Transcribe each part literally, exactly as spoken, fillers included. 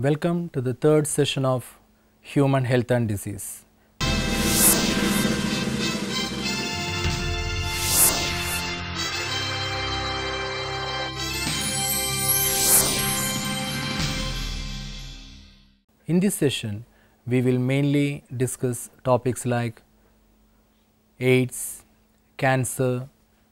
Welcome to the third session of Human Health and Disease. In this session, we will mainly discuss topics like AIDS, cancer,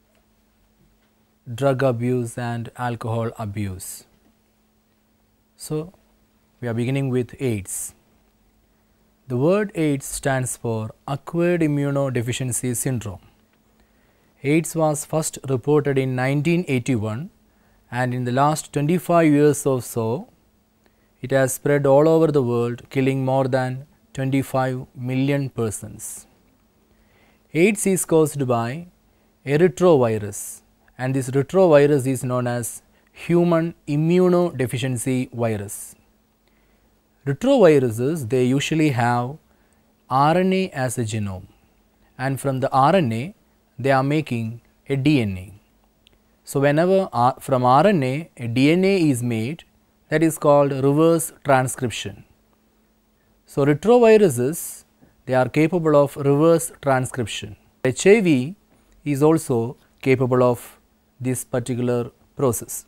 drug abuse and alcohol abuse. So, we are beginning with AIDS. The word AIDS stands for Acquired Immunodeficiency Syndrome. AIDS was first reported in nineteen eighty-one, and in the last twenty-five years or so, it has spread all over the world, killing more than twenty-five million persons. AIDS is caused by a retrovirus, and this retrovirus is known as human immunodeficiency virus. Retroviruses, they usually have R N A as a genome, and from the R N A they are making a D N A. So, whenever R from R N A a D N A is made, that is called reverse transcription. So, retroviruses, they are capable of reverse transcription. H I V is also capable of this particular process.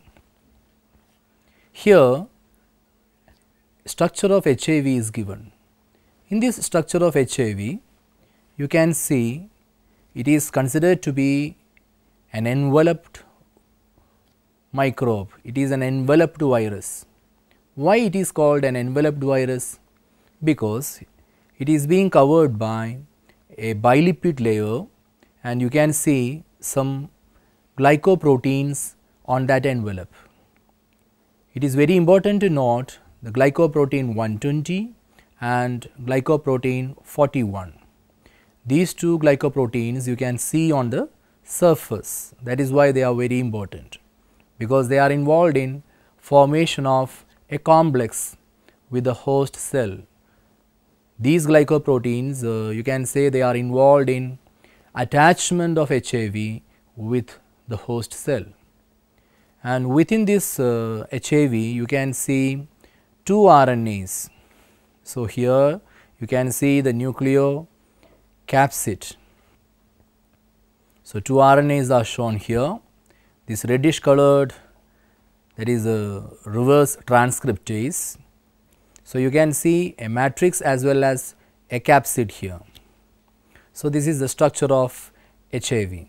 Here, structure of H I V is given. In this structure of H I V, you can see it is considered to be an enveloped microbe. It is an enveloped virus. Why it is called an enveloped virus? Because it is being covered by a bilipid layer, and you can see some glycoproteins on that envelope. It is very important to note the glycoprotein one twenty and glycoprotein forty-one. These two glycoproteins you can see on the surface. That is why they are very important, because they are involved in formation of a complex with the host cell. These glycoproteins, uh, you can say they are involved in attachment of H I V with the host cell. And within this uh, H I V, you can see two R N As. So, here you can see the nucleocapsid. So, two R N As are shown here. This reddish colored, that is a reverse transcriptase. So, you can see a matrix as well as a capsid here. So, this is the structure of H I V.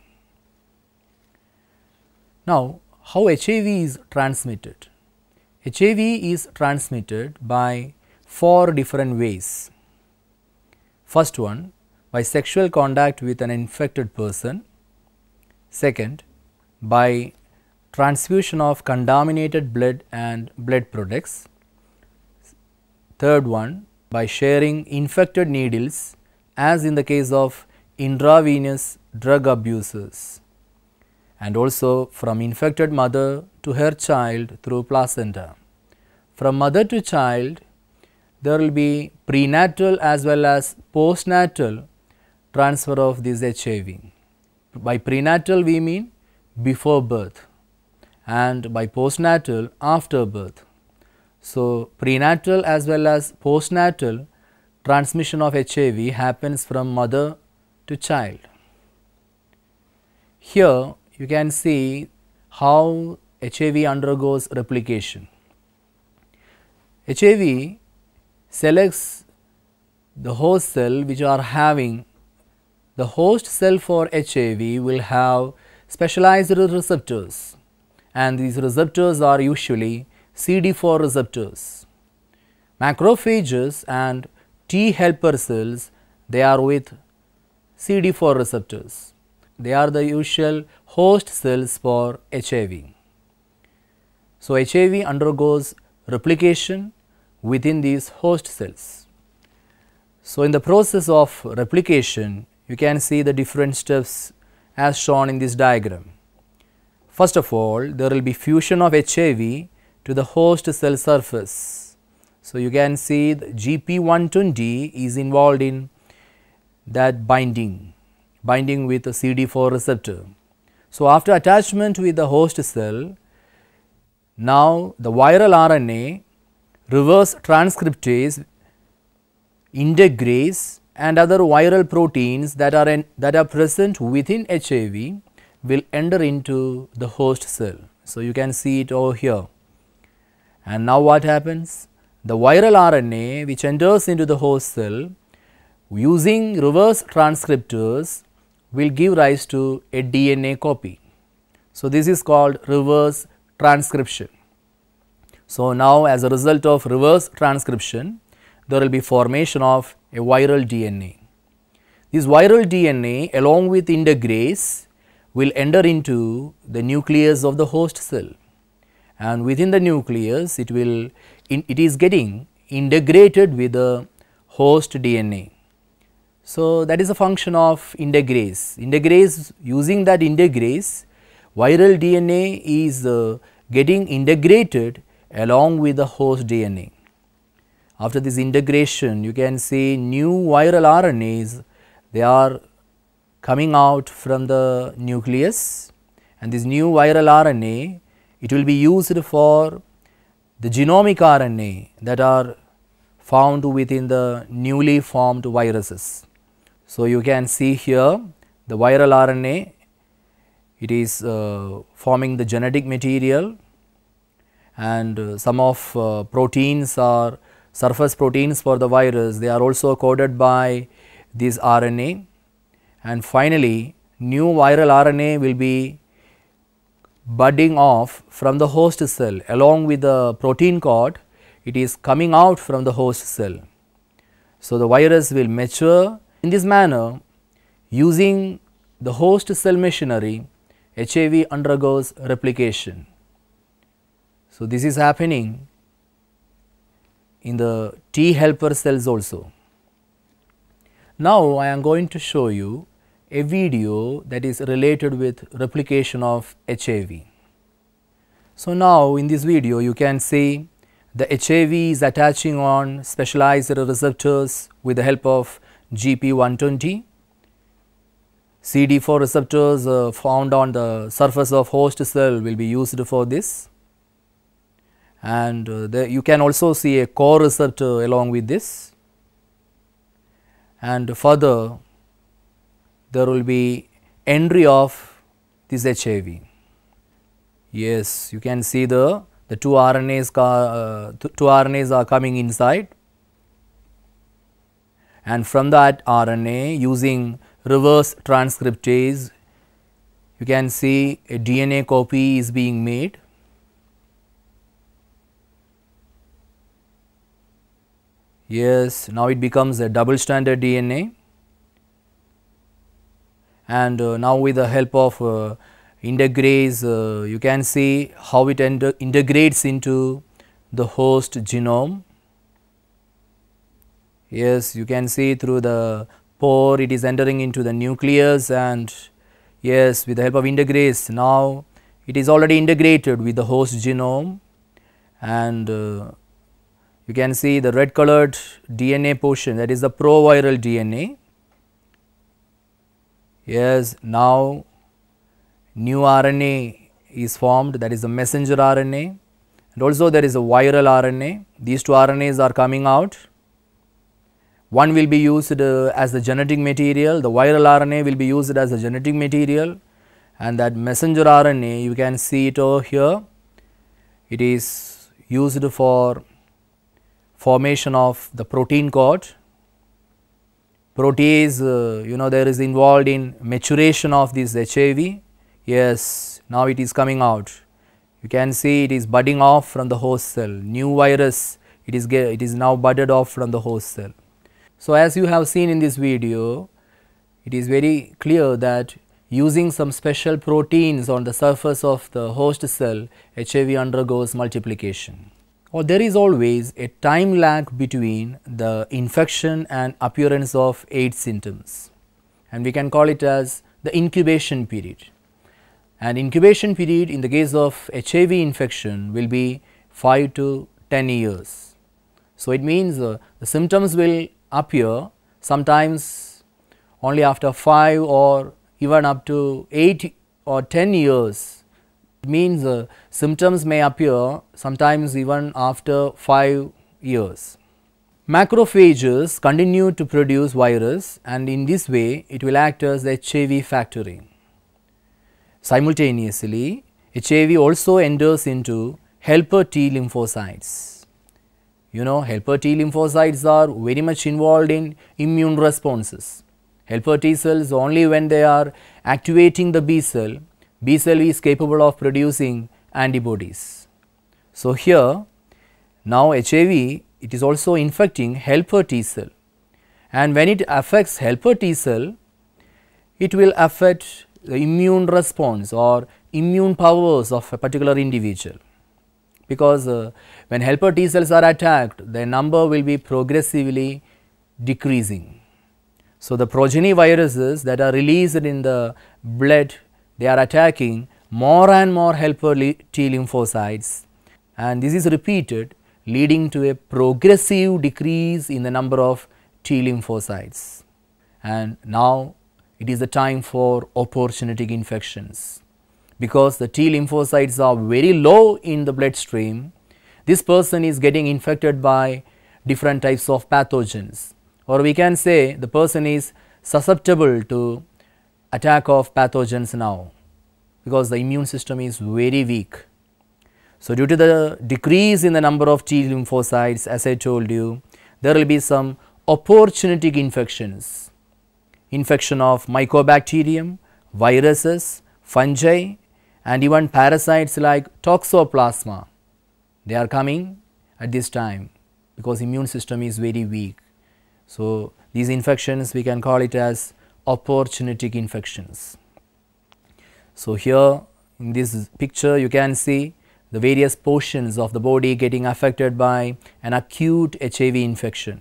Now, how H I V is transmitted? H I V is transmitted by four different ways. First one, by sexual contact with an infected person. Second, by transfusion of contaminated blood and blood products. Third one, by sharing infected needles, as in the case of intravenous drug abusers, and also from infected mother to her child through placenta. From mother to child, there will be prenatal as well as postnatal transfer of this H I V. By prenatal we mean before birth, and by postnatal after birth. So, prenatal as well as postnatal transmission of H I V happens from mother to child. Here you can see how H I V undergoes replication. H I V selects the host cell which are having, the host cell for H I V will have specialized receptors, and these receptors are usually C D four receptors. Macrophages and T helper cells, they are with C D four receptors. They are the usual host cells for H I V. So, H I V undergoes replication within these host cells. So, in the process of replication, you can see the different steps as shown in this diagram. First of all, there will be fusion of H I V to the host cell surface. So, you can see the G P one twenty is involved in that binding. binding with a C D four receptor. So, after attachment with the host cell, now the viral R N A reverse transcriptase, integrase and other viral proteins that are in, that are present within H I V will enter into the host cell. So, you can see it over here. And now what happens? The viral R N A which enters into the host cell using reverse transcriptors will give rise to a D N A copy. So, this is called reverse transcription. So, now as a result of reverse transcription, there will be formation of a viral D N A. This viral D N A along with integrase will enter into the nucleus of the host cell, and within the nucleus it will in, it is getting integrated with the host D N A. So, that is a function of integrase. Integrase, using that integrase, viral D N A is uh, getting integrated along with the host D N A. After this integration, you can see new viral R N As, they are coming out from the nucleus, and this new viral R N A, it will be used for the genomic R N A that are found within the newly formed viruses. So, you can see here the viral R N A, it is uh, forming the genetic material, and uh, some of uh, proteins are surface proteins for the virus, they are also coded by this R N A, and finally new viral R N A will be budding off from the host cell along with the protein code, it is coming out from the host cell. So, the virus will mature in this manner. Using the host cell machinery, H I V undergoes replication. So, this is happening in the T helper cells also. Now, I am going to show you a video that is related with replication of H I V. So, now in this video you can see the H I V is attaching on specialized receptors with the help of G P one twenty. C D four receptors uh, found on the surface of host cell will be used for this, and uh, the, you can also see a core receptor along with this, and further there will be entry of this H I V. Yes, you can see the, the two R N As, uh, two R N As are coming inside, and from that R N A using reverse transcriptase, you can see a D N A copy is being made. Yes, now it becomes a double stranded D N A, and uh, now with the help of uh, integrase, uh, you can see how it integrates into the host genome. Yes, you can see through the pore it is entering into the nucleus, and yes, with the help of integrase now it is already integrated with the host genome, and uh, you can see the red colored D N A portion, that is the proviral D N A. Yes, now new R N A is formed, that is the messenger R N A, and also there is a viral R N A. These two R N As are coming out. One will be used uh, as the genetic material, the viral R N A will be used as a genetic material, and that messenger R N A, you can see it over here, it is used for formation of the protein code. Protease, uh, you know, there is involved in maturation of this H I V. Yes, now it is coming out. You can see it is budding off from the host cell. New virus, it is get, it is now budded off from the host cell. So, as you have seen in this video, it is very clear that using some special proteins on the surface of the host cell, H I V undergoes multiplication. Or there is always a time lag between the infection and appearance of AIDS symptoms, and we can call it as the incubation period. And incubation period in the case of H I V infection will be five to ten years. So, it means uh, the symptoms will appear sometimes only after five or even up to eight or ten years. It means uh, symptoms may appear sometimes even after five years. Macrophages continue to produce virus, and in this way it will act as the H I V factory. Simultaneously, H I V also enters into helper T lymphocytes. You know, helper T lymphocytes are very much involved in immune responses. Helper T cells, only when they are activating the B cell, B cell is capable of producing antibodies. So, here now H I V, it is also infecting helper T cell, and when it affects helper T cell, it will affect the immune response or immune powers of a particular individual, because uh, when helper T cells are attacked, their number will be progressively decreasing. So, the progeny viruses that are released in the blood, they are attacking more and more helper T lymphocytes, and this is repeated, leading to a progressive decrease in the number of T lymphocytes. And now it is the time for opportunistic infections. Because the T lymphocytes are very low in the bloodstream, this person is getting infected by different types of pathogens, or we can say the person is susceptible to attack of pathogens now, because the immune system is very weak. So, due to the decrease in the number of T lymphocytes, as I told you, there will be some opportunistic infections, infection of mycobacterium, viruses, fungi, and even parasites like toxoplasma. They are coming at this time because immune system is very weak. So, these infections we can call it as opportunistic infections. So, here in this picture you can see the various portions of the body getting affected by an acute H I V infection.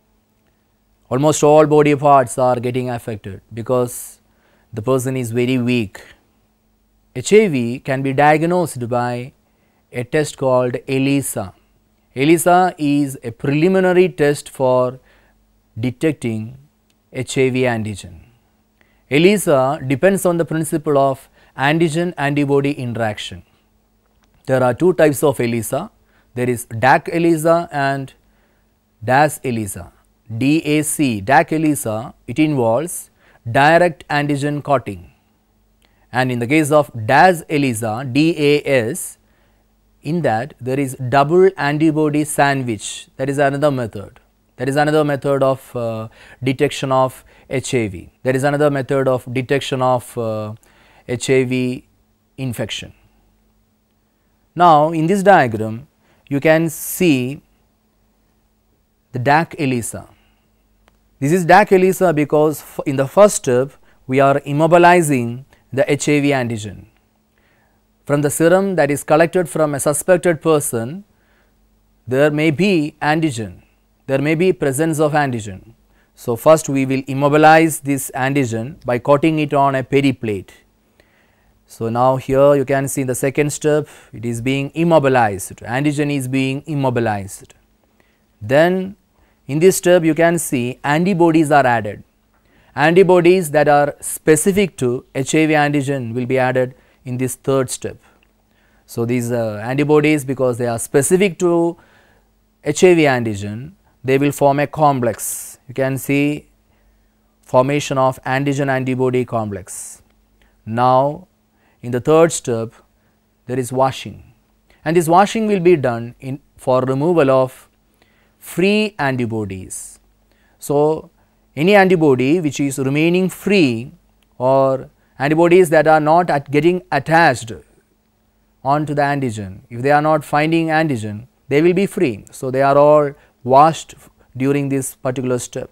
Almost all body parts are getting affected because the person is very weak. H I V can be diagnosed by a test called ELISA. ELISA is a preliminary test for detecting H I V antigen. ELISA depends on the principle of antigen antibody interaction. There are two types of ELISA. There is D A C ELISA and D A C ELISA. D A C, D A C ELISA, it involves direct antigen coating, and in the case of D A S ELISA, D A S, in that there is double antibody sandwich. That is another method. That is another method of uh, detection of H I V. There is another method of detection of uh, H I V infection. Now, in this diagram, you can see the D A C ELISA. This is D A C ELISA because in the first step, we are immobilizing the H I V antigen. From the serum that is collected from a suspected person, there may be antigen, there may be presence of antigen. So, first we will immobilize this antigen by coating it on a periplate. So, now here you can see in the second step, it is being immobilized, antigen is being immobilized. Then in this step you can see antibodies are added. Antibodies that are specific to H I V antigen will be added in this third step. So, these uh, antibodies, because they are specific to H I V antigen, they will form a complex. You can see formation of antigen antibody complex. Now, in the third step, there is washing, and this washing will be done in for removal of free antibodies. So, any antibody which is remaining free or antibodies that are not at getting attached onto the antigen, if they are not finding antigen, they will be free. So, they are all washed during this particular step.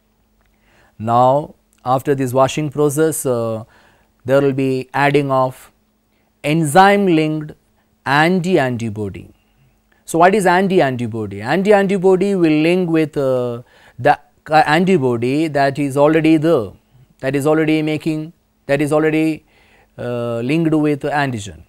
Now, after this washing process, uh, there will be adding of enzyme linked anti-antibody. So, what is anti-antibody? Anti-antibody will link with uh, the antibody that is already there, that is already making, that is already uh, linked with antigen.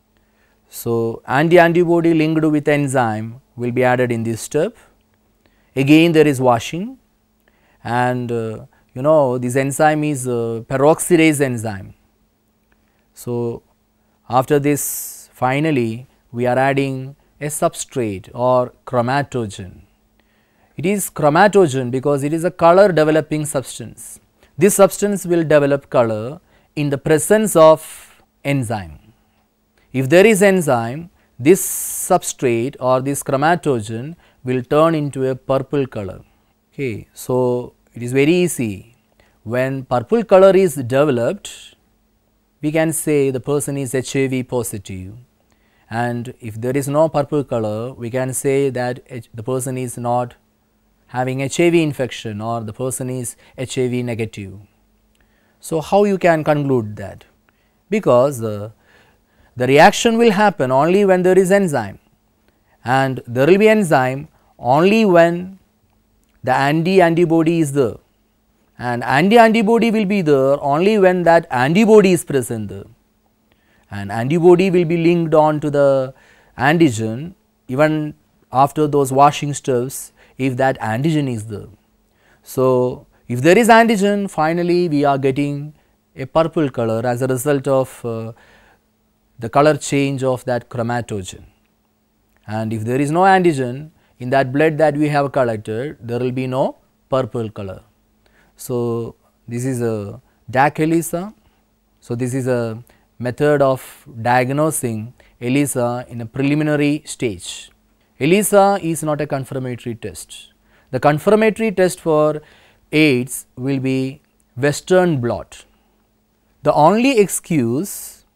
So, anti-antibody linked with enzyme will be added in this step. Again there is washing, and uh, you know this enzyme is uh, peroxidase enzyme. So, after this finally we are adding a substrate or chromatogen. It is chromatogen because it is a color developing substance. This substance will develop color in the presence of enzyme. If there is enzyme, this substrate or this chromatogen will turn into a purple color. Okay, so it is very easy. When purple color is developed, we can say the person is H I V positive, and if there is no purple color, we can say that the person is not having H I V infection or the person is H I V negative. So, how you can conclude that? Because uh, the reaction will happen only when there is enzyme, and there will be enzyme only when the anti-antibody is there, and anti-antibody will be there only when that antibody is present there, and antibody will be linked on to the antigen even after those washing steps if that antigen is there. So, if there is antigen, finally we are getting a purple color as a result of uh, the color change of that chromatogen, and if there is no antigen in that blood that we have collected, there will be no purple color. So, this is a D A C ELISA. So, this is a method of diagnosing ELISA in a preliminary stage. ELISA is not a confirmatory test. The confirmatory test for AIDS will be Western blot. The only excuse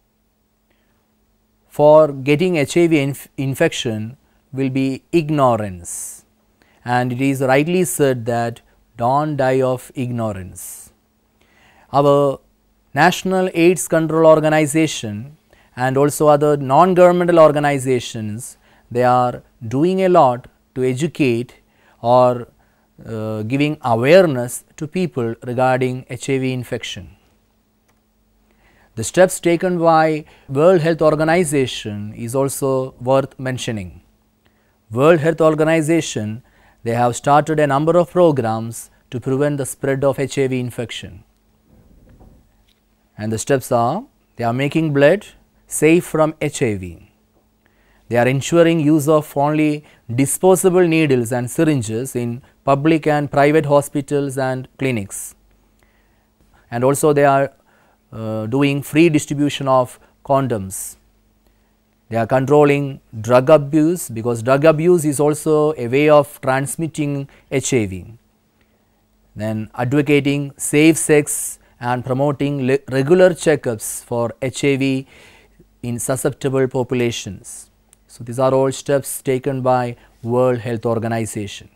for getting H I V inf infection will be ignorance, and it is rightly said that don't die of ignorance. Our National AIDS Control Organization and also other non-governmental organizations, they are doing a lot to educate or uh, giving awareness to people regarding H I V infection. The steps taken by World Health Organization is also worth mentioning. World Health Organization, they have started a number of programs to prevent the spread of H I V infection. And the steps are, they are making blood safe from H I V. They are ensuring use of only disposable needles and syringes in public and private hospitals and clinics. And also they are uh, doing free distribution of condoms. They are controlling drug abuse, because drug abuse is also a way of transmitting H I V. Then advocating safe sex and promoting regular checkups for H I V in susceptible populations. So, these are all steps taken by World Health Organization.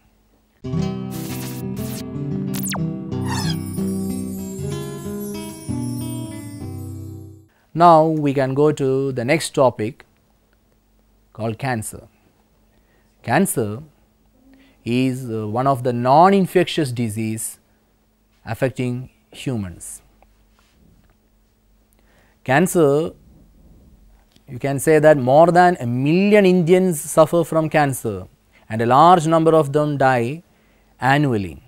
Now, we can go to the next topic called cancer. Cancer is uh, one of the non-infectious disease affecting humans. Cancer, you can say that more than a million Indians suffer from cancer, and a large number of them die annually.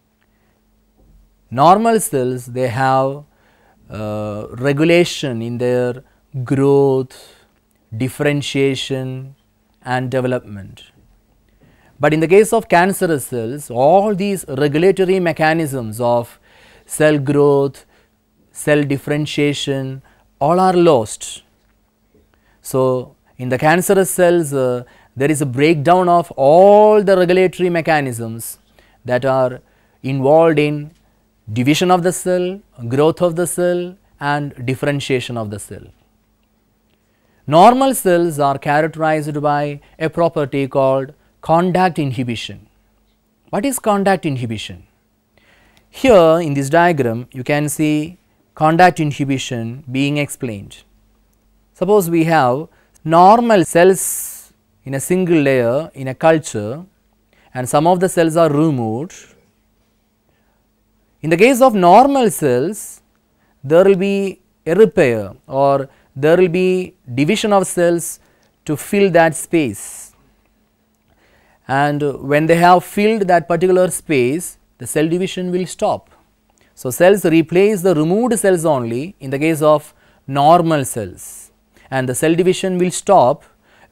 Normal cells, they have uh, regulation in their growth, differentiation and development. But in the case of cancerous cells, all these regulatory mechanisms of cell growth, cell differentiation, all are lost. So, in the cancerous cells, uh, there is a breakdown of all the regulatory mechanisms that are involved in division of the cell, growth of the cell and differentiation of the cell. Normal cells are characterized by a property called contact inhibition. What is contact inhibition? Here in this diagram, you can see contact inhibition being explained. Suppose we have normal cells in a single layer in a culture, and some of the cells are removed. In the case of normal cells, there will be a repair or there will be division of cells to fill that space, and when they have filled that particular space, the cell division will stop. So, cells replace the removed cells only in the case of normal cells, and the cell division will stop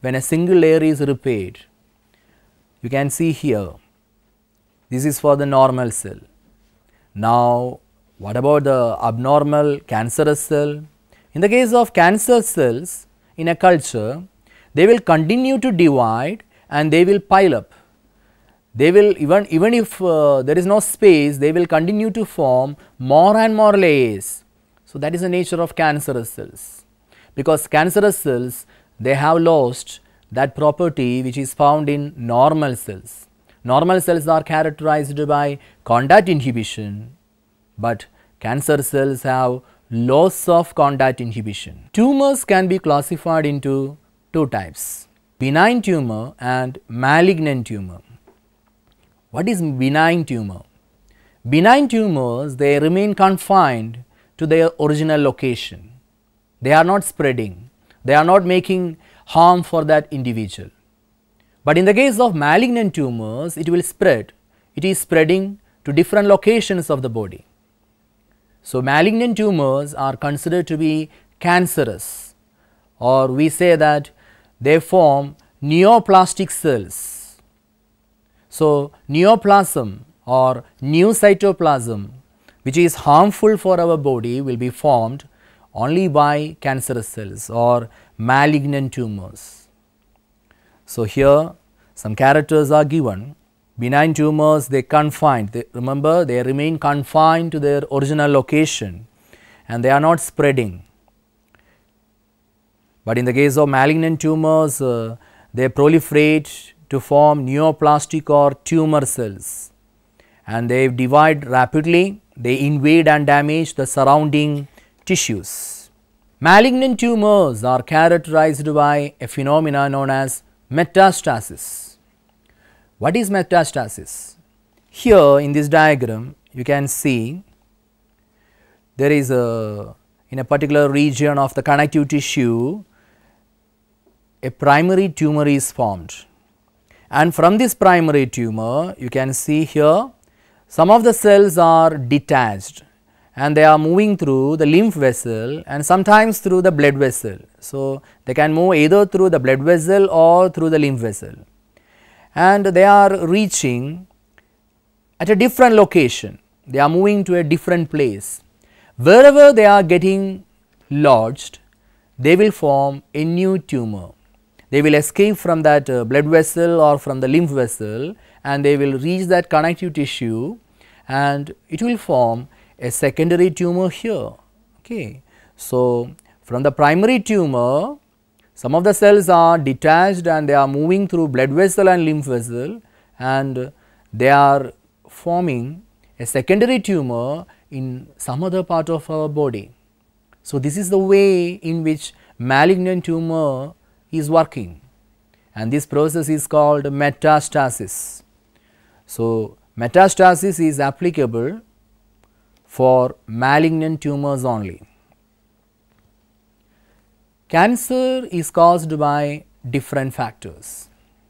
when a single layer is repaired. You can see here, this is for the normal cell. Now, what about the abnormal cancerous cell? In the case of cancer cells in a culture, they will continue to divide and they will pile up. They will even, even if uh, there is no space, they will continue to form more and more layers. So, that is the nature of cancerous cells, because cancerous cells, they have lost that property which is found in normal cells. Normal cells are characterized by contact inhibition, but cancer cells have loss of contact inhibition. Tumors can be classified into two types, benign tumor and malignant tumor. What is benign tumor? Benign tumors, they remain confined to their original location. They are not spreading, they are not making harm for that individual. But in the case of malignant tumors, it will spread, it is spreading to different locations of the body. So, malignant tumors are considered to be cancerous, or we say that they form neoplastic cells. So, neoplasm or new cytoplasm which is harmful for our body will be formed only by cancerous cells or malignant tumors. So, here some characters are given. Benign tumors, they confined, they, remember they remain confined to their original location and they are not spreading. But in the case of malignant tumors, uh, they proliferate to form neoplastic or tumor cells, and they divide rapidly, they invade and damage the surrounding tissues. Malignant tumors are characterized by a phenomena known as metastasis. What is metastasis? Here in this diagram you can see there is a, in a particular region of the connective tissue, a primary tumor is formed, and from this primary tumor you can see here some of the cells are detached and they are moving through the lymph vessel and sometimes through the blood vessel. So, they can move either through the blood vessel or through the lymph vessel, and they are reaching at a different location, they are moving to a different place. Wherever they are getting lodged, they will form a new tumor. They will escape from that uh, blood vessel or from the lymph vessel and they will reach that connective tissue and it will form a secondary tumor here. Okay. So, from the primary tumor, some of the cells are detached and they are moving through blood vessel and lymph vessel and they are forming a secondary tumor in some other part of our body. So, this is the way in which malignant tumor is working, and this process is called metastasis. So, metastasis is applicable for malignant tumors only. Cancer is caused by different factors.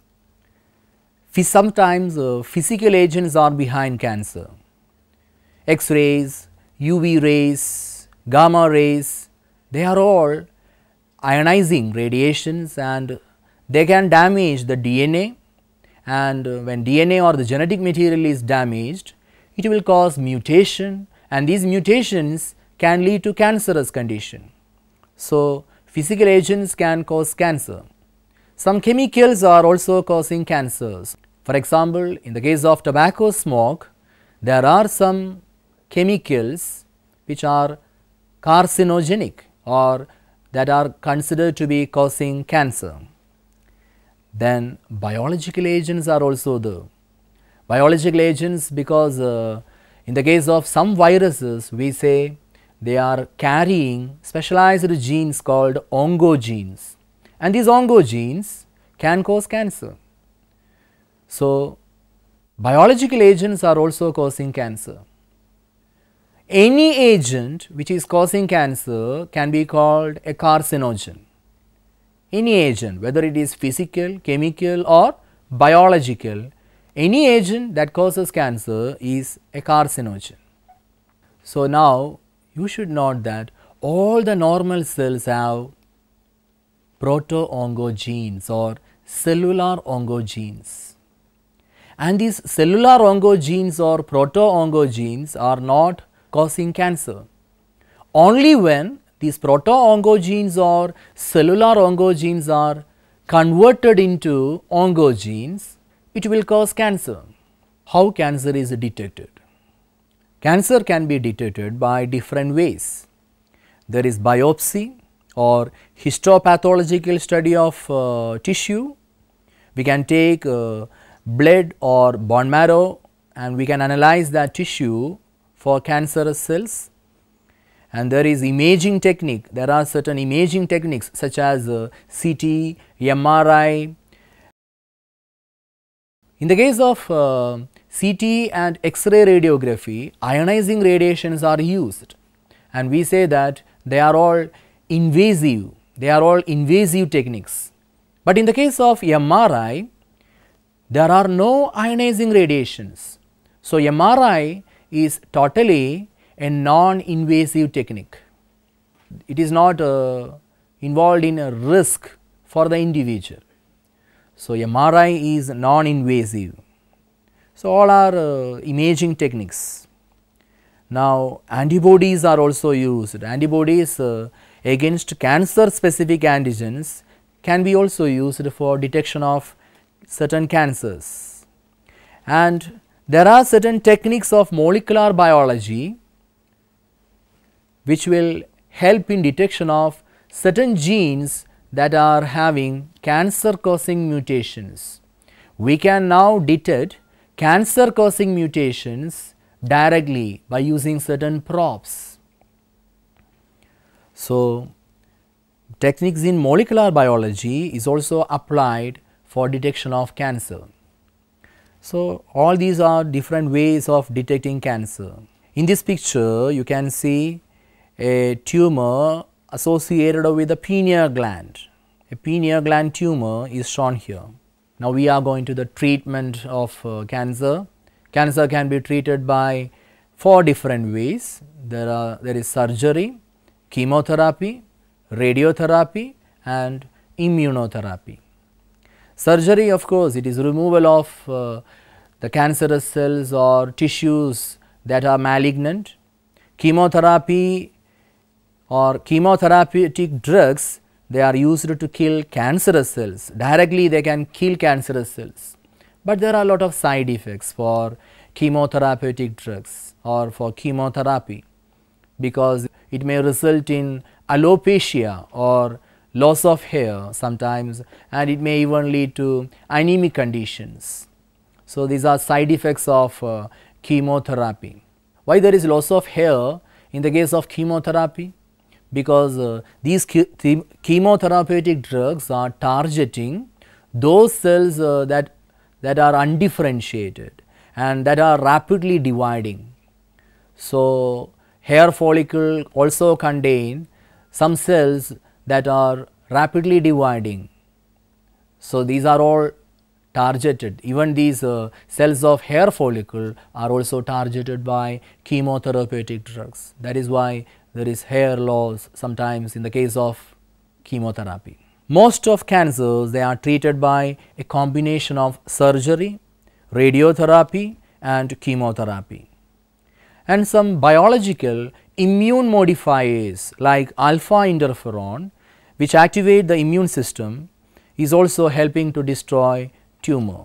Sometimes uh, physical agents are behind cancer. X-rays, U V rays, gamma rays, they are all ionizing radiations and they can damage the D N A, and when D N A or the genetic material is damaged, it will cause mutation and these mutations can lead to cancerous condition. So, physical agents can cause cancer. Some chemicals are also causing cancers. For example, in the case of tobacco smoke, there are some chemicals which are carcinogenic or that are considered to be causing cancer. Then biological agents are also there. Biological agents, because uh, in the case of some viruses we say they are carrying specialized genes called oncogenes, and these oncogenes can cause cancer. So, biological agents are also causing cancer. Any agent which is causing cancer can be called a carcinogen. Any agent, whether it is physical, chemical or biological, any agent that causes cancer is a carcinogen. So, now you should note that all the normal cells have proto-oncogenes or cellular oncogenes. And these cellular oncogenes or proto-oncogenes are not causing cancer. Only when these proto-oncogenes or cellular oncogenes are converted into oncogenes, it will cause cancer. How cancer is detected? Cancer can be detected by different ways. There is biopsy or histopathological study of uh, tissue. We can take uh, blood or bone marrow and we can analyze that tissue for cancerous cells. And there is imaging technique. There are certain imaging techniques such as uh, C T, M R I. In the case of uh, C T and X-ray radiography, ionizing radiations are used, and we say that they are all invasive, they are all invasive techniques. But in the case of M R I, there are no ionizing radiations. So, M R I is totally a non-invasive technique. It is not uh, involved in a risk for the individual. So, M R I is non-invasive. So, all are uh, imaging techniques. Now, antibodies are also used. Antibodies uh, against cancer specific antigens can be also used for detection of certain cancers. And there are certain techniques of molecular biology which will help in detection of certain genes that are having cancer causing mutations. We can now detect cancer causing mutations directly by using certain probes. So, techniques in molecular biology is also applied for detection of cancer. So, all these are different ways of detecting cancer. In this picture, you can see a tumor associated with the pineal gland. A pineal gland tumor is shown here. Now, we are going to the treatment of uh, cancer. Cancer can be treated by four different ways. There are there is surgery, chemotherapy, radiotherapy and immunotherapy. Surgery, of course, it is removal of uh, the cancerous cells or tissues that are malignant. Chemotherapy or chemotherapeutic drugs, they are used to kill cancerous cells. Directly they can kill cancerous cells, but there are a lot of side effects for chemotherapeutic drugs or for chemotherapy, because it may result in alopecia or loss of hair sometimes, and it may even lead to anemic conditions. So, these are side effects of uh, chemotherapy. Why there is loss of hair in the case of chemotherapy? Because uh, these chemotherapeutic drugs are targeting those cells uh, that, that are undifferentiated and that are rapidly dividing. So, hair follicle also contain some cells that are rapidly dividing. So, these are all targeted. Even these uh, cells of hair follicle are also targeted by chemotherapeutic drugs. That is why there is hair loss sometimes in the case of chemotherapy. Most of cancers, they are treated by a combination of surgery, radiotherapy and chemotherapy. And some biological immune modifiers like alpha interferon, which activate the immune system, is also helping to destroy tumor.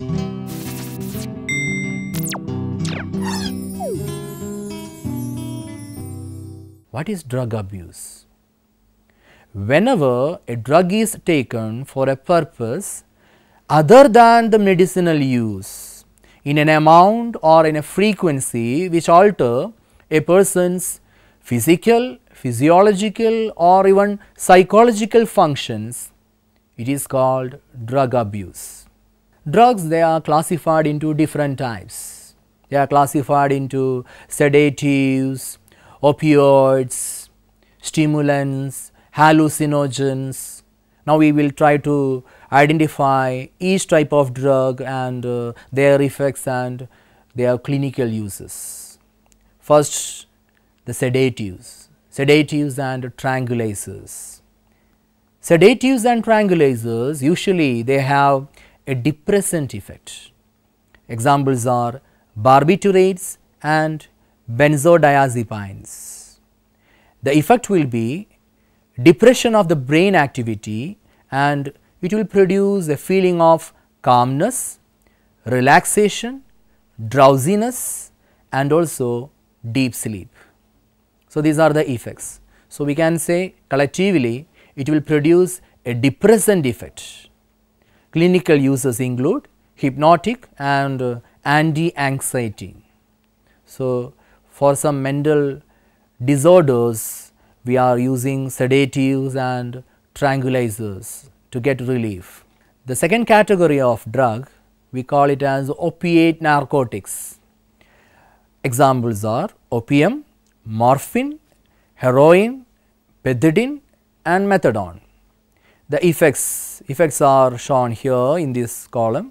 What is drug abuse? Whenever a drug is taken for a purpose other than the medicinal use, in an amount or in a frequency which alter a person's physical, physiological or even psychological functions, it is called drug abuse. Drugs, they are classified into different types. They are classified into sedatives, opioids, stimulants, hallucinogens. Now, we will try to identify each type of drug and uh, their effects and their clinical uses. First, the sedatives, sedatives and tranquilizers. Sedatives and tranquilizers, usually they have a depressant effect. Examples are barbiturates and benzodiazepines. The effect will be depression of the brain activity, and it will produce a feeling of calmness, relaxation, drowsiness, and also deep sleep. So, these are the effects. So, we can say collectively it will produce a depressant effect. Clinical uses include hypnotic and uh, anti-anxiety. So, for some mental disorders, we are using sedatives and tranquilizers to get relief. The second category of drug, we call it as opiate narcotics. Examples are opium, morphine, heroin, pethidine and methadone. The effects, effects are shown here in this column.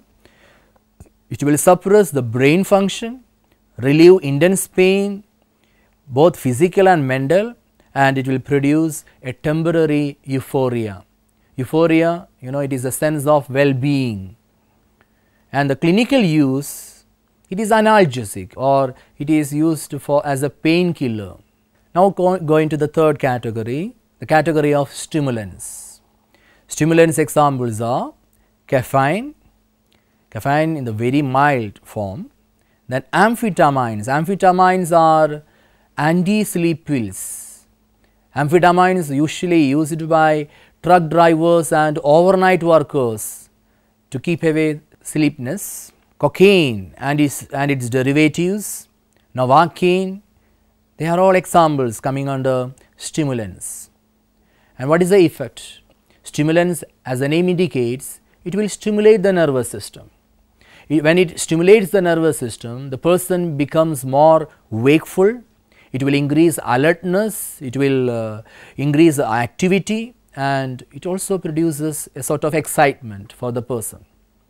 It will suppress the brain function, relieve intense pain, both physical and mental, and it will produce a temporary euphoria. Euphoria, you know, it is a sense of well-being, and the clinical use, it is analgesic or it is used for as a painkiller. Now, go, going to the third category, the category of stimulants. Stimulants examples are caffeine, caffeine in the very mild form, then amphetamines. Amphetamines are anti-sleep pills. Amphetamines usually used by truck drivers and overnight workers to keep away sleepiness. Cocaine and its, and its derivatives, Novocaine, they are all examples coming under stimulants. And what is the effect? Stimulants, as the name indicates, it will stimulate the nervous system. It, when it stimulates the nervous system, the person becomes more wakeful, it will increase alertness, it will uh, increase activity, and it also produces a sort of excitement for the person.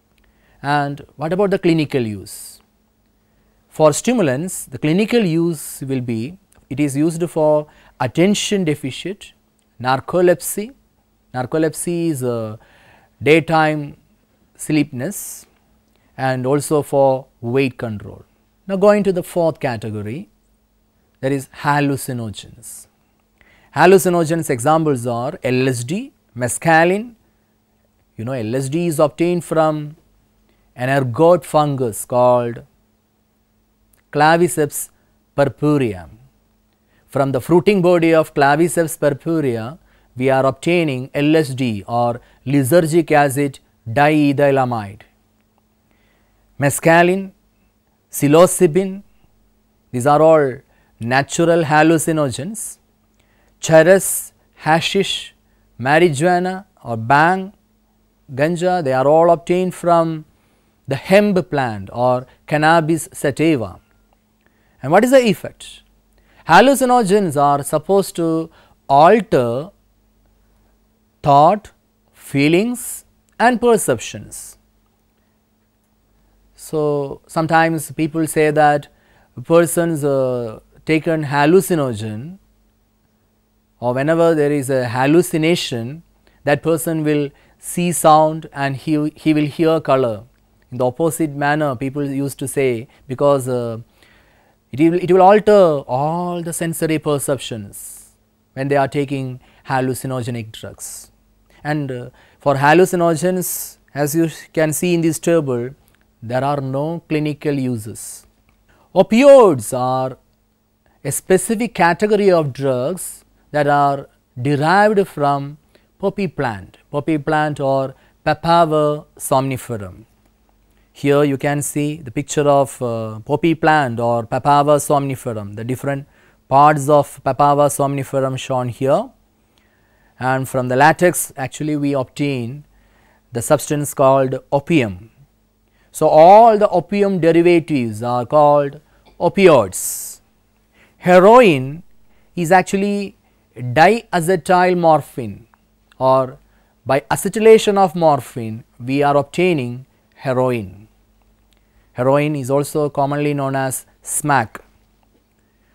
And what about the clinical use? For stimulants, the clinical use will be, it is used for attention deficit, narcolepsy. Narcolepsy is a daytime sleepiness, and also for weight control. Now, going to the fourth category, that is hallucinogens. Hallucinogens examples are L S D, mescaline. You know, L S D is obtained from an ergot fungus called Claviceps purpurea. From the fruiting body of Claviceps purpurea, we are obtaining L S D or lysergic acid diethylamide. Mescaline, psilocybin, these are all natural hallucinogens. Charas, hashish, marijuana or bhang, ganja, they are all obtained from the hemp plant or Cannabis sativa. And what is the effect? Hallucinogens are supposed to alter thought, feelings and perceptions. So, sometimes people say that persons uh, taken hallucinogen, or whenever there is a hallucination, that person will see sound and he, he will hear color. In the opposite manner, people used to say, because uh, it, will, it will alter all the sensory perceptions when they are taking hallucinogenic drugs. And uh, for hallucinogens, as you can see in this table, there are no clinical uses. Opioids are a specific category of drugs that are derived from poppy plant, poppy plant or Papaver somniferum. Here you can see the picture of uh, poppy plant or Papaver somniferum, the different parts of Papaver somniferum shown here, and from the latex actually we obtain the substance called opium. So, all the opium derivatives are called opioids. Heroin is actually diacetyl morphine, or by acetylation of morphine we are obtaining heroin. Heroin is also commonly known as smack.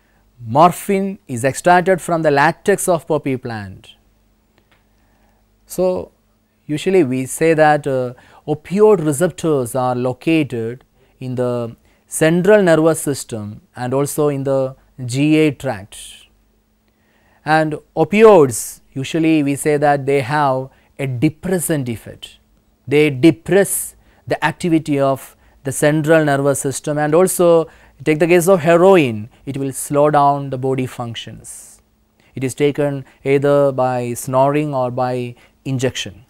Morphine is extracted from the latex of poppy plant. So, usually we say that uh, opioid receptors are located in the central nervous system and also in the G I tract. And opioids, usually we say that they have a depressant effect. They depress the activity of the central nervous system, and also take the case of heroin, it will slow down the body functions. It is taken either by snoring or by injection.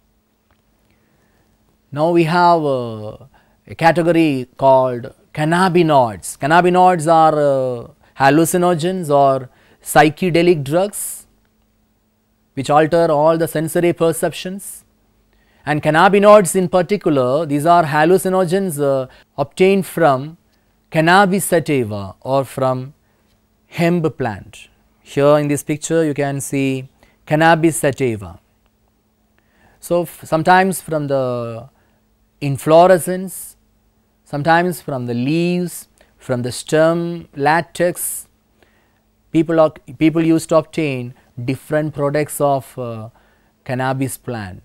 Now we have uh, a category called cannabinoids. Cannabinoids are uh, hallucinogens or psychedelic drugs which alter all the sensory perceptions. And cannabinoids in particular, these are hallucinogens uh, obtained from cannabis sativa or from hemp plant. Here in this picture you can see cannabis sativa. So, sometimes from the inflorescence, sometimes from the leaves, from the stem, latex, people are, people used to obtain different products of uh, cannabis plant.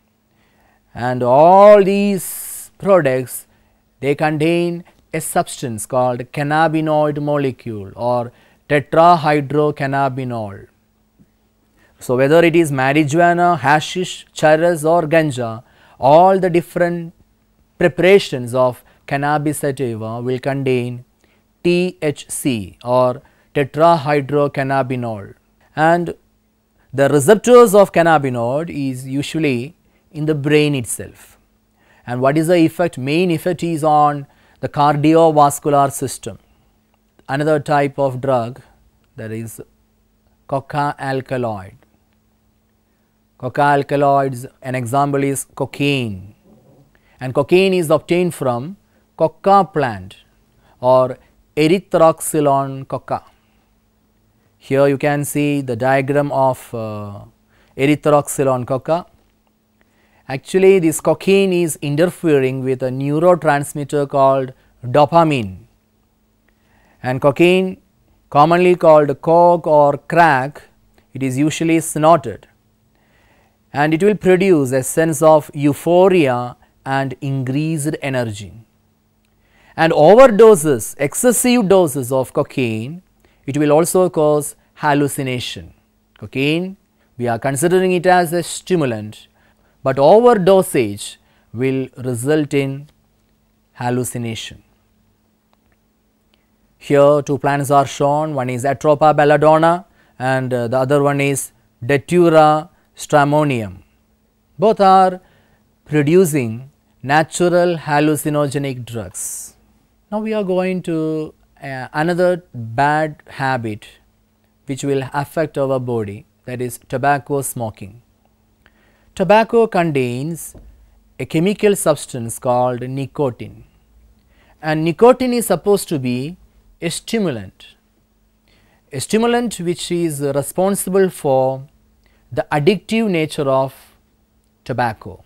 And all these products, they contain a substance called cannabinoid molecule or tetrahydrocannabinol. So, whether it is marijuana, hashish, charas or ganja, all the different preparations of cannabis sativa will contain T H C or tetrahydrocannabinol, and the receptors of cannabinoid is usually in the brain itself. And what is the effect? Main effect is on the cardiovascular system. Another type of drug, that is coca alkaloid. Coca alkaloids, an example is cocaine, and cocaine is obtained from coca plant or erythroxylon coca. Here you can see the diagram of uh, erythroxylon coca. Actually, this cocaine is interfering with a neurotransmitter called dopamine, and cocaine, commonly called coke or crack, it is usually snorted, and it will produce a sense of euphoria and increased energy. And overdoses, excessive doses of cocaine, it will also cause hallucination. Cocaine, we are considering it as a stimulant, but overdosage will result in hallucination. Here two plants are shown, one is Atropa belladonna and uh, the other one is Datura stramonium. Both are producing natural hallucinogenic drugs. Now we are going to uh, another bad habit which will affect our body, that is tobacco smoking. Tobacco contains a chemical substance called nicotine, and nicotine is supposed to be a stimulant, a stimulant which is responsible for the addictive nature of tobacco.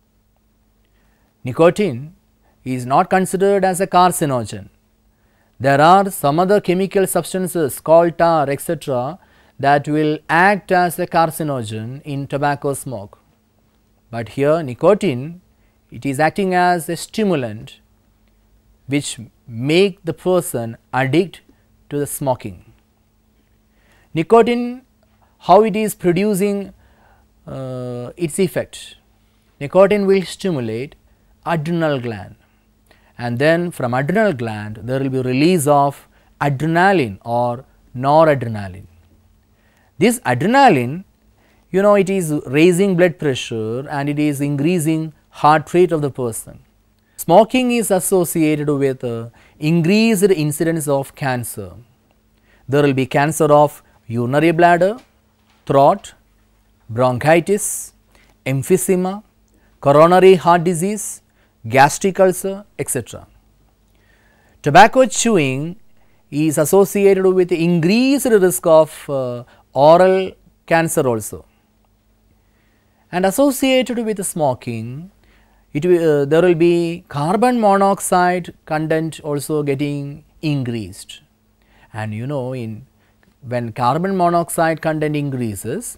Nicotine is not considered as a carcinogen. There are some other chemical substances called tar, et cetera, that will act as a carcinogen in tobacco smoke. But here nicotine, it is acting as a stimulant which make the person addict to the smoking. Nicotine, how it is producing uh, its effect? Nicotine will stimulate adrenal gland, and then from adrenal gland there will be release of adrenaline or noradrenaline. This adrenaline, you know, it is raising blood pressure and it is increasing heart rate of the person. Smoking is associated with uh, increased incidence of cancer. There will be cancer of urinary bladder, throat, bronchitis, emphysema, coronary heart disease, gastric ulcer, et cetera. Tobacco chewing is associated with increased risk of uh, oral cancer also. And associated with smoking, it will, uh, there will be carbon monoxide content also getting increased. And you know, in when carbon monoxide content increases,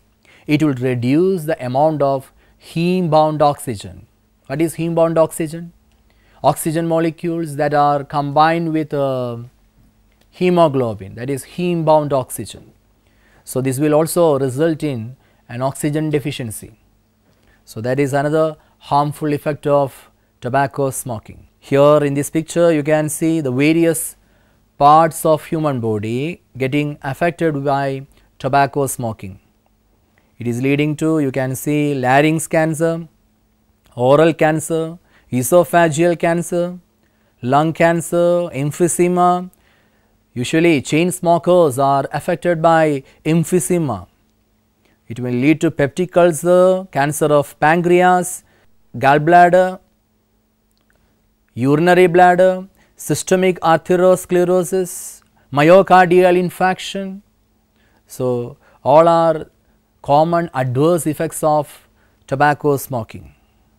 it will reduce the amount of heme bound oxygen. What is heme bound oxygen? Oxygen molecules that are combined with uh, hemoglobin, that is heme bound oxygen. So, this will also result in an oxygen deficiency. So, that is another harmful effect of tobacco smoking. Here in this picture you can see the various parts of human body getting affected by tobacco smoking. It is leading to, you can see, larynx cancer, oral cancer, esophageal cancer, lung cancer, emphysema. Usually chain smokers are affected by emphysema. It will lead to peptic ulcer, cancer of pancreas, gallbladder, urinary bladder, systemic atherosclerosis, myocardial infarction. So, all are common adverse effects of tobacco smoking.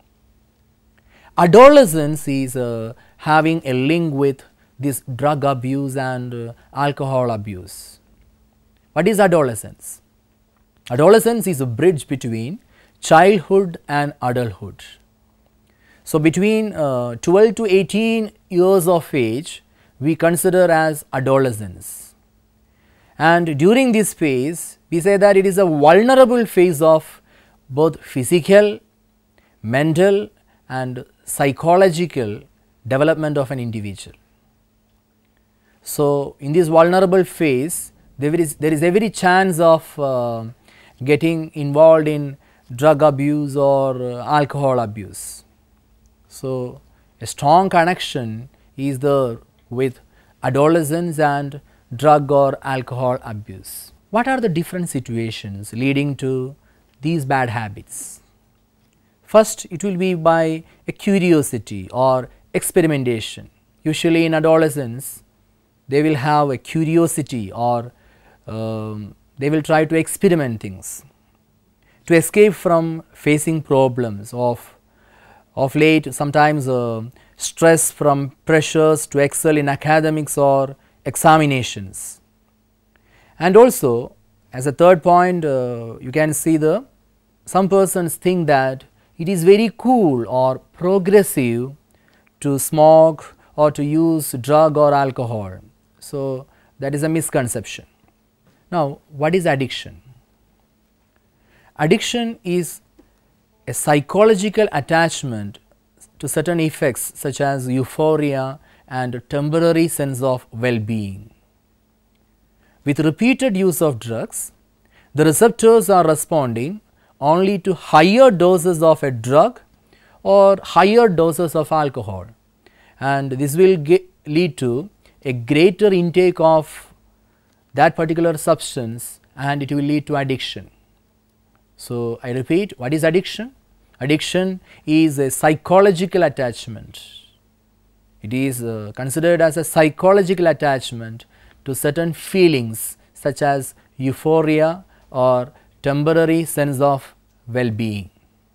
Adolescence is uh, having a link with this drug abuse and uh, alcohol abuse. What is adolescence? Adolescence is a bridge between childhood and adulthood. So, between uh, twelve to eighteen years of age we consider as adolescence, and during this phase we say that it is a vulnerable phase of both physical, mental and psychological development of an individual. So, in this vulnerable phase there is, there is every chance of uh, getting involved in drug abuse or uh, alcohol abuse. So, a strong connection is there with adolescence and drug or alcohol abuse. What are the different situations leading to these bad habits? First, it will be by a curiosity or experimentation. Usually in adolescence they will have a curiosity or um, they will try to experiment things to escape from facing problems of of late, sometimes uh, stress from pressures to excel in academics or examinations. And also as a third point, uh, you can see the some persons think that it is very cool or progressive to smoke or to use drug or alcohol. So, that is a misconception. Now, what is addiction? Addiction is a psychological attachment to certain effects such as euphoria and temporary sense of well-being. With repeated use of drugs, the receptors are responding only to higher doses of a drug or higher doses of alcohol, and this will get, lead to a greater intake of that particular substance and it will lead to addiction. So, I repeat, what is addiction? Addiction is a psychological attachment. It is uh, considered as a psychological attachment to certain feelings such as euphoria or temporary sense of well-being.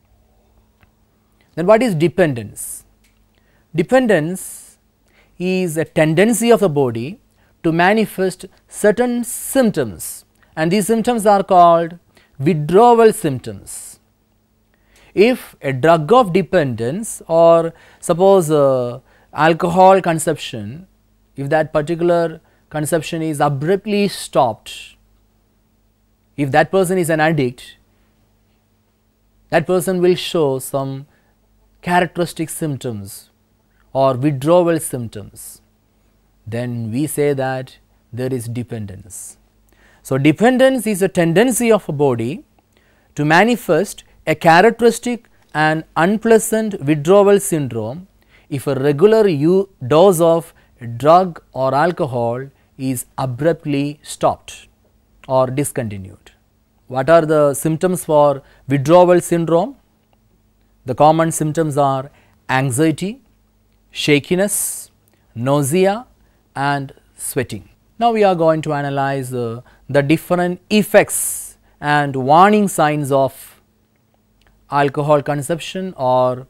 Then what is dependence? Dependence is a tendency of the body to manifest certain symptoms, and these symptoms are called withdrawal symptoms. If a drug of dependence or suppose uh, alcohol consumption, if that particular consumption is abruptly stopped, if that person is an addict, that person will show some characteristic symptoms or withdrawal symptoms, then we say that there is dependence. So, dependence is a tendency of a body to manifest a characteristic and unpleasant withdrawal syndrome if a regular dose of drug or alcohol is abruptly stopped or discontinued. What are the symptoms for withdrawal syndrome? The common symptoms are anxiety, shakiness, nausea and sweating. Now, we are going to analyze uh, the different effects and warning signs of alcohol consumption or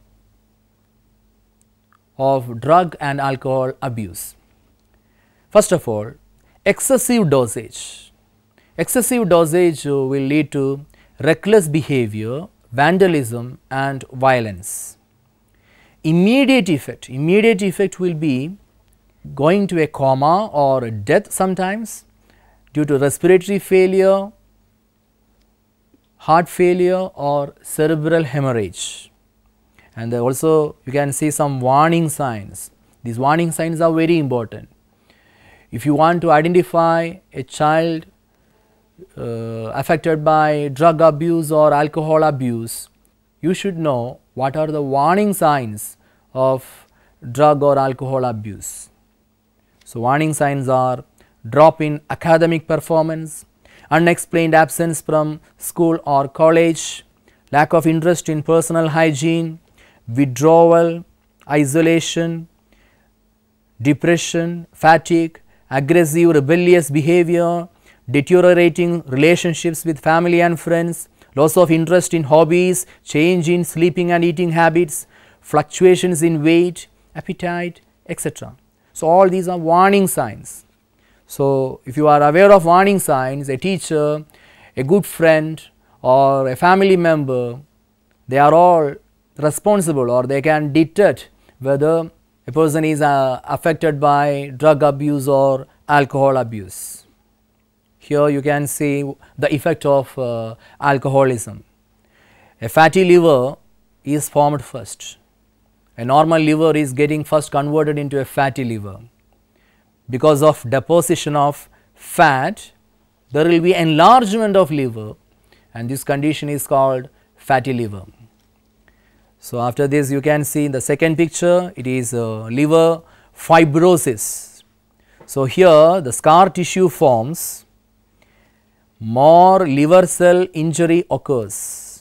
of drug and alcohol abuse. First of all, excessive dosage. Excessive dosage uh, will lead to reckless behavior, vandalism and violence. Immediate effect, immediate effect will be going to a coma or death sometimes due to respiratory failure, heart failure or cerebral hemorrhage. And also you can see some warning signs. These warning signs are very important. If you want to identify a child uh, affected by drug abuse or alcohol abuse, you should know what are the warning signs of drug or alcohol abuse. So, warning signs are drop in academic performance, unexplained absence from school or college, lack of interest in personal hygiene, withdrawal, isolation, depression, fatigue, aggressive rebellious behavior, deteriorating relationships with family and friends, loss of interest in hobbies, change in sleeping and eating habits, fluctuations in weight, appetite, et cetera. So, all these are warning signs. So, if you are aware of warning signs, a teacher, a good friend or a family member, they are all responsible or they can detect whether a person is uh, affected by drug abuse or alcohol abuse. Here you can see the effect of uh, alcoholism. A fatty liver is formed first. A normal liver is getting first converted into a fatty liver. Because of deposition of fat, there will be enlargement of liver and this condition is called fatty liver. So, after this you can see in the second picture, it is uh, liver fibrosis. So, here the scar tissue forms, more liver cell injury occurs,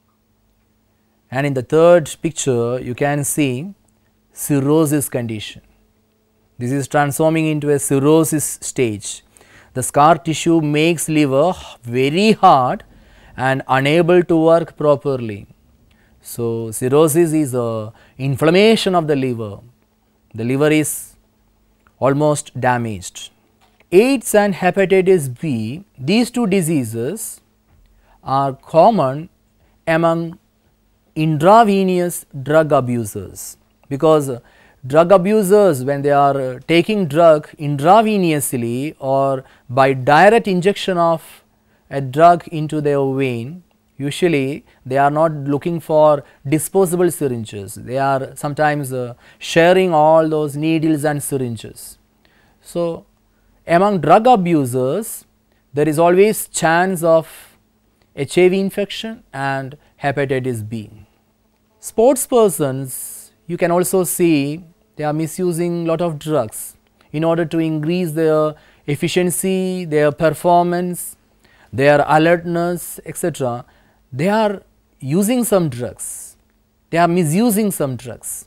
and in the third picture you can see cirrhosis condition. This is transforming into a cirrhosis stage. The scar tissue makes liver very hard and unable to work properly. So, cirrhosis is a inflammation of the liver. The liver is almost damaged. AIDS and hepatitis B, these two diseases are common among intravenous drug abusers, because drug abusers, when they are taking drug intravenously or by direct injection of a drug into their vein, usually they are not looking for disposable syringes, they are sometimes uh, sharing all those needles and syringes. So, among drug abusers, there is always chance of H I V infection and hepatitis B. Sports persons, you can also see they are misusing lot of drugs in order to increase their efficiency, their performance, their alertness, et cetera. They are using some drugs, they are misusing some drugs.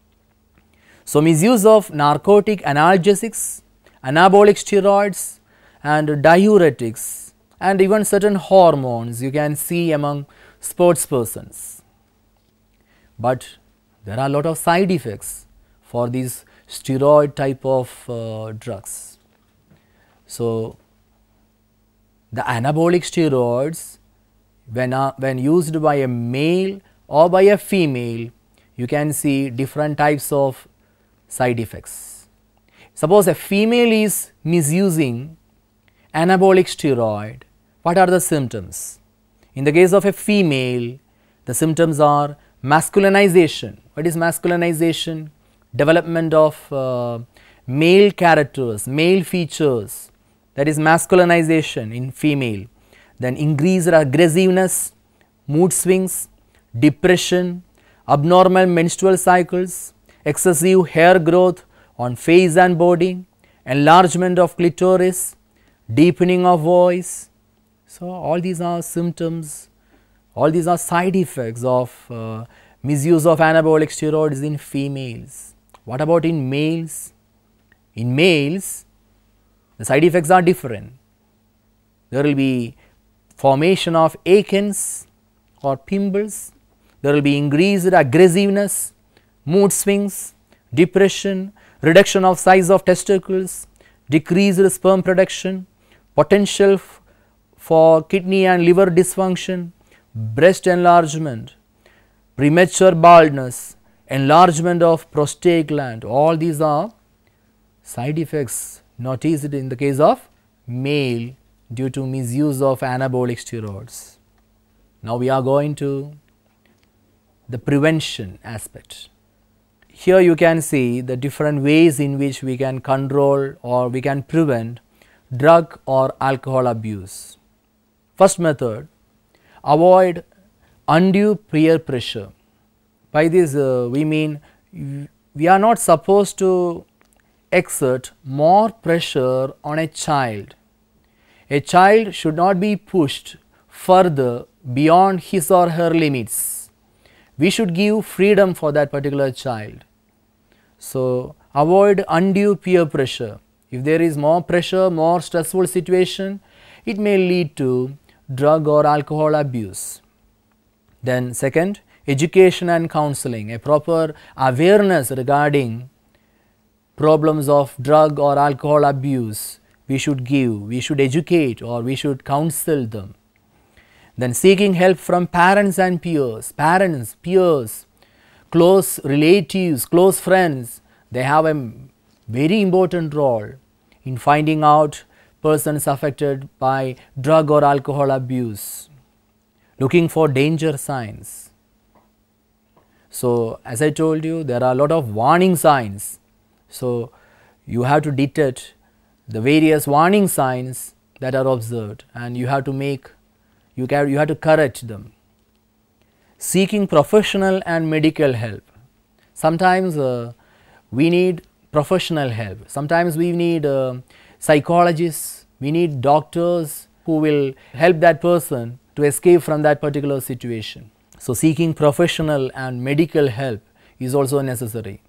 So, misuse of narcotic analgesics, anabolic steroids and diuretics and even certain hormones you can see among sports persons. But there are a lot of side effects for these steroid type of uh, drugs. So, the anabolic steroids, when, uh, when used by a male or by a female, you can see different types of side effects. Suppose a female is misusing anabolic steroid, what are the symptoms? In the case of a female, the symptoms are masculinization. What is masculinization? Development of uh, male characters, male features, that is masculinization in female. Then increased aggressiveness, mood swings, depression, abnormal menstrual cycles, excessive hair growth on face and body, enlargement of clitoris, deepening of voice. So, all these are symptoms, all these are side effects of uh, misuse of anabolic steroids in females. What about in males? In males, the side effects are different. There will be formation of acants or pimples, there will be increased aggressiveness, mood swings, depression, reduction of size of testicles, decreased sperm production, potential for kidney and liver dysfunction, breast enlargement, premature baldness, enlargement of prostate gland. All these are side effects noticed in the case of male due to misuse of anabolic steroids. Now we are going to the prevention aspect. Here you can see the different ways in which we can control or we can prevent drug or alcohol abuse. First method, avoid undue peer pressure. By this uh, we mean we are not supposed to exert more pressure on a child. A child should not be pushed further beyond his or her limits. We should give freedom for that particular child. So, avoid undue peer pressure. If there is more pressure, more stressful situation, it may lead to drug or alcohol abuse. Then second, education and counseling, a proper awareness regarding problems of drug or alcohol abuse we should give, we should educate or we should counsel them. Then seeking help from parents and peers, parents, peers, close relatives, close friends, they have a very important role in finding out persons affected by drug or alcohol abuse, looking for danger signs. So, as I told you, there are a lot of warning signs. So, you have to detect the various warning signs that are observed and you have to make, you, can, you have to correct them. Seeking professional and medical help. Sometimes uh, we need professional help, sometimes we need uh, psychologists, we need doctors who will help that person to escape from that particular situation. So, seeking professional and medical help is also necessary.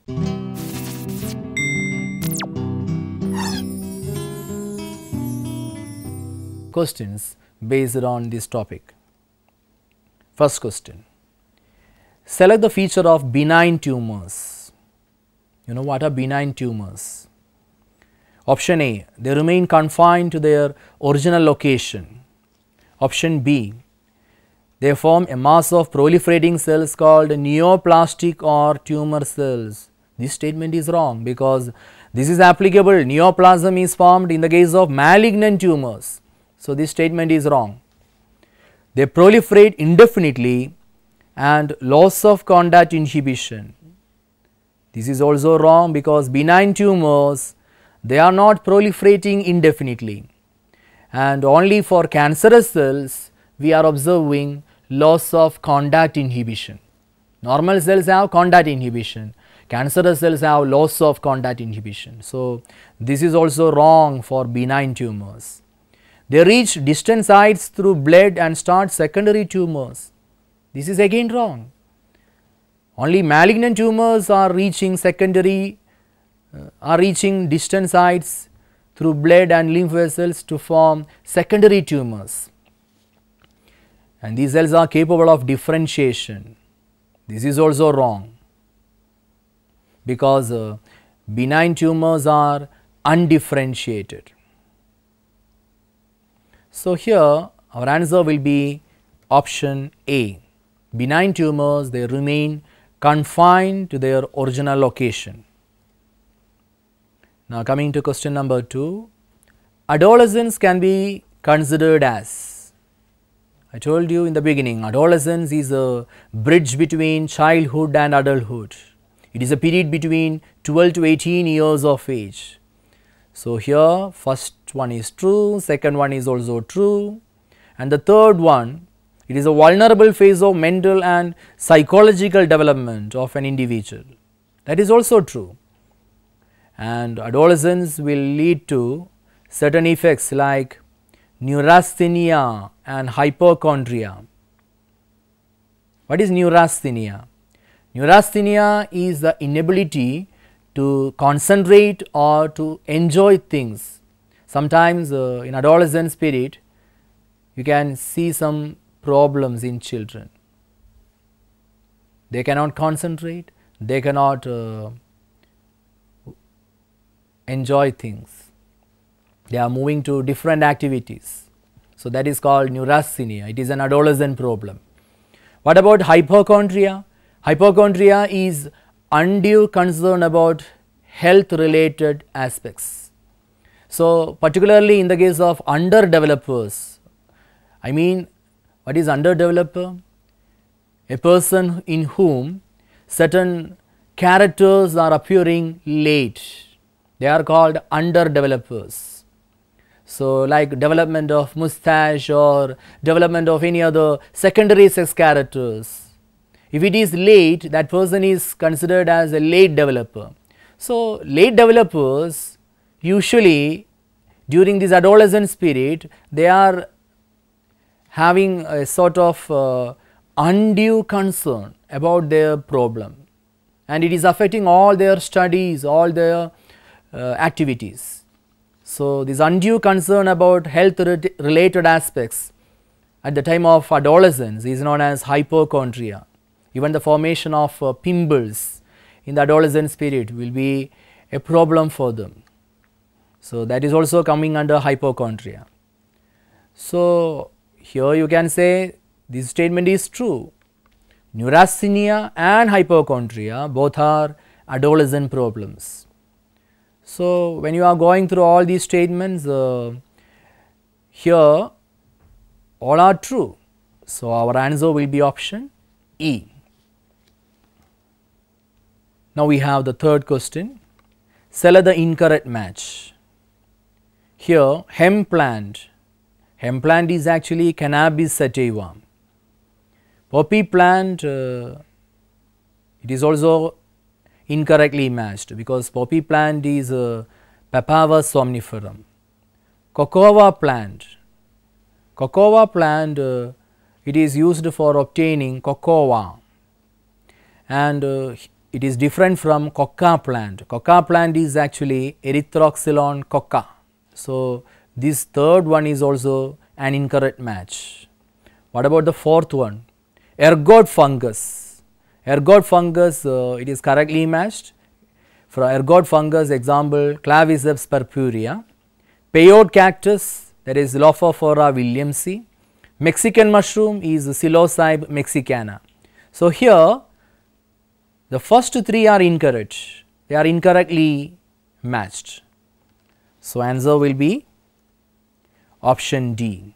Questions based on this topic. First question, select the feature of benign tumors. You know what are benign tumors? Option A, they remain confined to their original location. Option B, they form a mass of proliferating cells called neoplastic or tumor cells. This statement is wrong because this is applicable. Neoplasm is formed in the case of malignant tumors. So, this statement is wrong. They proliferate indefinitely and loss of contact inhibition. This is also wrong because benign tumors, they are not proliferating indefinitely and only for cancerous cells we are observing loss of contact inhibition. Normal cells have contact inhibition, cancerous cells have loss of contact inhibition. So, this is also wrong for benign tumors. They reach distant sites through blood and start secondary tumors. This is again wrong. Only malignant tumors are reaching secondary, uh, are reaching distant sites through blood and lymph vessels to form secondary tumors. And these cells are capable of differentiation. This is also wrong because uh, benign tumors are undifferentiated. So, here our answer will be option A. Benign tumors, they remain confined to their original location. Now, coming to question number two, adolescence can be considered as, I told you in the beginning, adolescence is a bridge between childhood and adulthood. It is a period between twelve to eighteen years of age. So, here first one is true, second one is also true, and the third one, it is a vulnerable phase of mental and psychological development of an individual. That is also true. And adolescence will lead to certain effects like neurasthenia and hypochondria. What is neurasthenia? Neurasthenia is the inability to concentrate or to enjoy things. Sometimes uh, in adolescence period, you can see some problems in children. They cannot concentrate, they cannot uh, enjoy things, they are moving to different activities. So, that is called neurasthenia. It is an adolescent problem. What about hypochondria? Hypochondria is undue concern about health related aspects. So, particularly in the case of underdevelopers, I mean, what is underdeveloper? A person in whom certain characters are appearing late, they are called underdevelopers. So, like development of moustache or development of any other secondary sex characters. If it is late, that person is considered as a late developer. So, late developers usually during this adolescent period, they are having a sort of uh, undue concern about their problem, and it is affecting all their studies, all their uh, activities. So, this undue concern about health related aspects at the time of adolescence is known as hypochondria. Even the formation of uh, pimples in the adolescence period will be a problem for them. So, that is also coming under hypochondria. So, here you can say this statement is true. Neurasthenia and hypochondria both are adolescent problems. So, when you are going through all these statements, uh, here all are true. So, our answer will be option E. Now, we have the third question. Select the incorrect match. Here hemp plant, hemp plant is actually Cannabis sativa. Poppy plant, uh, it is also incorrectly matched because poppy plant is uh, Papaver somniferum. Cocoa plant, cocoa plant uh, it is used for obtaining cocoa, and uh, it is different from coca plant. Coca plant is actually Erythroxylon coca. So, this third one is also an incorrect match. What about the fourth one? Ergot fungus. Ergot fungus, uh, it is correctly matched. For ergot fungus, example Claviceps purpurea. Peyote cactus, that is Lophophora williamsi. Mexican mushroom is Psilocybe mexicana. So, here the first three are incorrect, they are incorrectly matched. So, answer will be option D.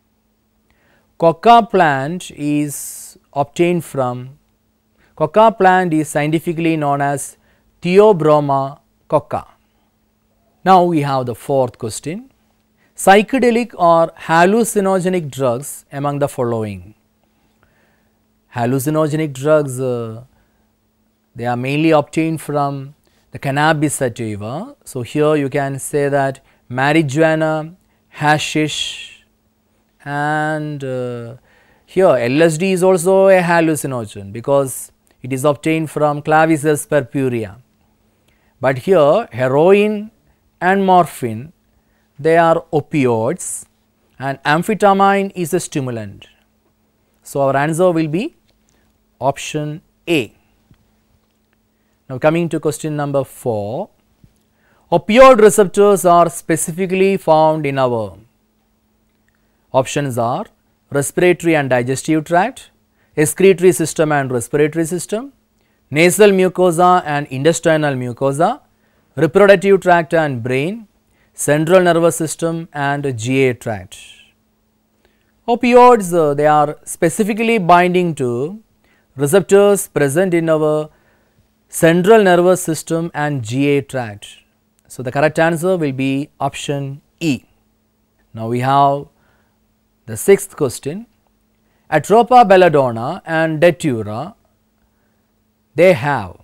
Coca plant is obtained from, coca plant is scientifically known as Theobroma coca. Now, we have the fourth question. Psychedelic or hallucinogenic drugs among the following. Hallucinogenic drugs, uh, they are mainly obtained from the Cannabis sativa. So, here you can say that marijuana, hashish, and uh, here L S D is also a hallucinogen because it is obtained from Claviceps purpurea. But here heroin and morphine, they are opioids, and amphetamine is a stimulant. So, our answer will be option A. Now, coming to question number four, opioid receptors are specifically found in our, options are respiratory and digestive tract, excretory system and respiratory system, nasal mucosa and intestinal mucosa, reproductive tract and brain, central nervous system and G I tract. Opioids, uh, they are specifically binding to receptors present in our central nervous system and G I tract. So, the correct answer will be option E. Now, we have the sixth question. Atropa belladonna and datura, they have,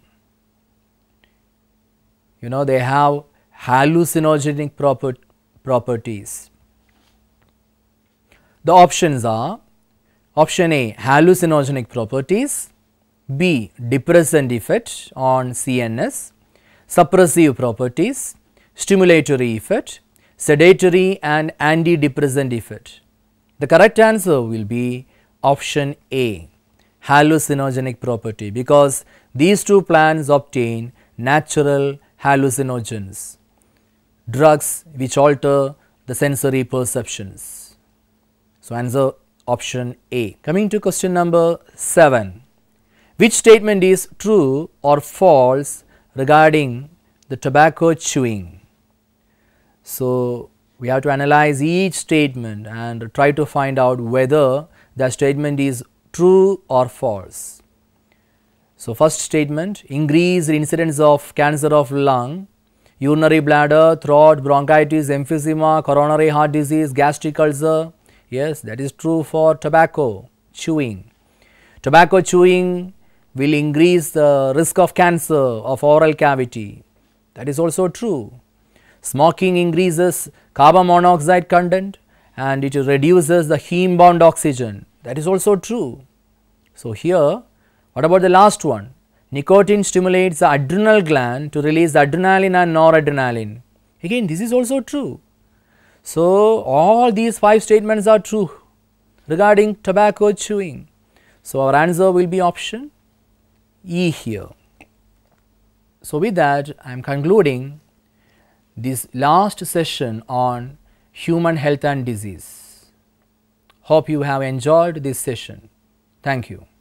you know, they have hallucinogenic proper, properties. The options are option A, hallucinogenic properties, B, depressant effect on C N S, suppressive properties, stimulatory effect, sedatory and antidepressant effect. The correct answer will be option A, hallucinogenic property, because these two plants obtain natural hallucinogens, drugs which alter the sensory perceptions. So, answer option A. Coming to question number seven. Which statement is true or false regarding the tobacco chewing? So, we have to analyze each statement and try to find out whether the statement is true or false. So, first statement, increased incidence of cancer of lung, urinary bladder, throat, bronchitis, emphysema, coronary heart disease, gastric ulcer. Yes, that is true for tobacco chewing. Tobacco chewing will increase the risk of cancer of oral cavity. That is also true. Smoking increases carbon monoxide content and it reduces the heme bound oxygen. That is also true. So, here what about the last one? Nicotine stimulates the adrenal gland to release adrenaline and noradrenaline. Again, this is also true. So, all these five statements are true regarding tobacco chewing. So, our answer will be option E here. So, with that I am concluding this last session on human health and disease. Hope you have enjoyed this session. Thank you.